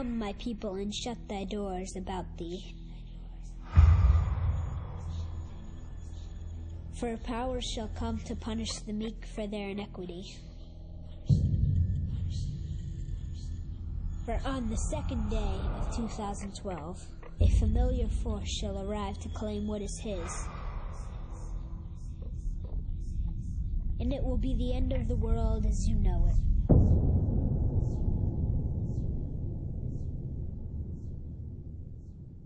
Come, my people, and shut thy doors about thee. For power shall come to punish the meek for their iniquity. For on the second day of 2012, a familiar force shall arrive to claim what is his. And it will be the end of the world as you know it.